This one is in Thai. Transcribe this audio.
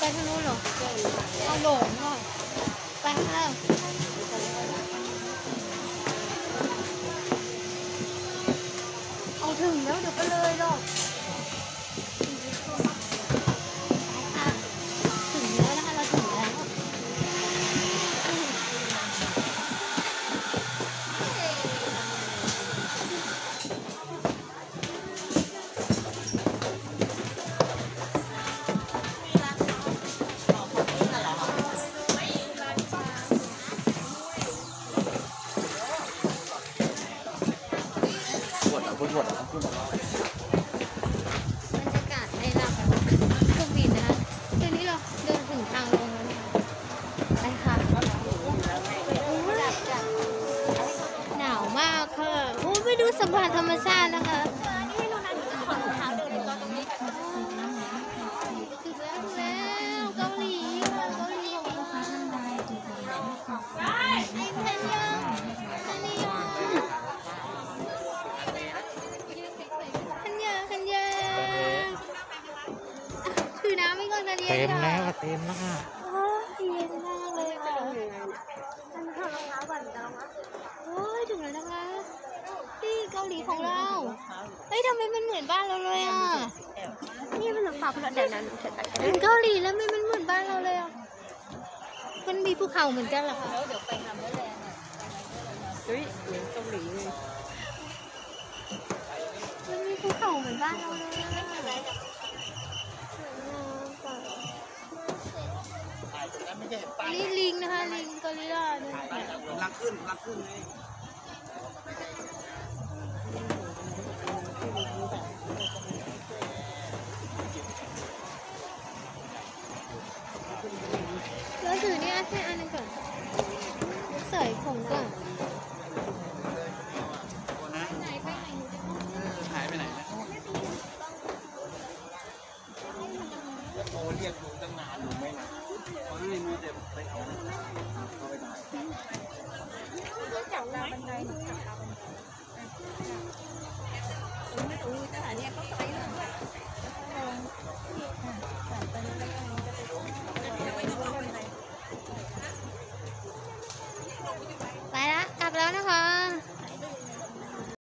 ทางนู้นเหรอเอาหลงก่อนไปแล้วเอาถึงแล้วเดี๋ยวไปเลยหรอกถึงแล้วนะคะเราถึงแล้วบรรยากาศในลำเครื่องบินนะคะตอนนี้เราเดินถึงทางลงแล้วนะคะไปค่ะหนาวมากค่ะโอ้ไปดูสัมผัสธรรมชาตินะคะถึงแล้วเกาหลีค่ะเกาหลีของเราถือน้ำไม่ก่อนนะเนี่ยเต็มแล้วเต็มแล้วค่ะโอ้ยเย็นมากเลยค่ะมันถอดรองเท้าก่อนจะลงมาโอ้ยถึงแล้วนะคะที่เกาหลีของเราเฮ้ยทำไมมันเหมือนบ้านเราเลยอ่ะนี่มันฝาผนังแบบนั้นถึงเกาหลีแล้วมันเหมือนบ้านเราเลยอ่ะมันมีภูเขาเหมือนกันเหรอคะเดี๋ยวไปทำได้เลยเฮ้ยเหมือนเกาหลีเลยมันมีภูเขาเหมือนบ้านเราเลยนี่ลิงนะคะลิงกอริลลาเนี่ยลังขึ้นเลยแล้วถือเนี่ยแค่อันนึงก่อนเสยผมก่อนหายไปไหนนะโอ้เรียกลุงตั้งนานลุงไม่มาไม่มีแต่ไปเอาไปไหนจับราวบันไดหนูจับราวบันไดไม่รู้สถานีเขาใส่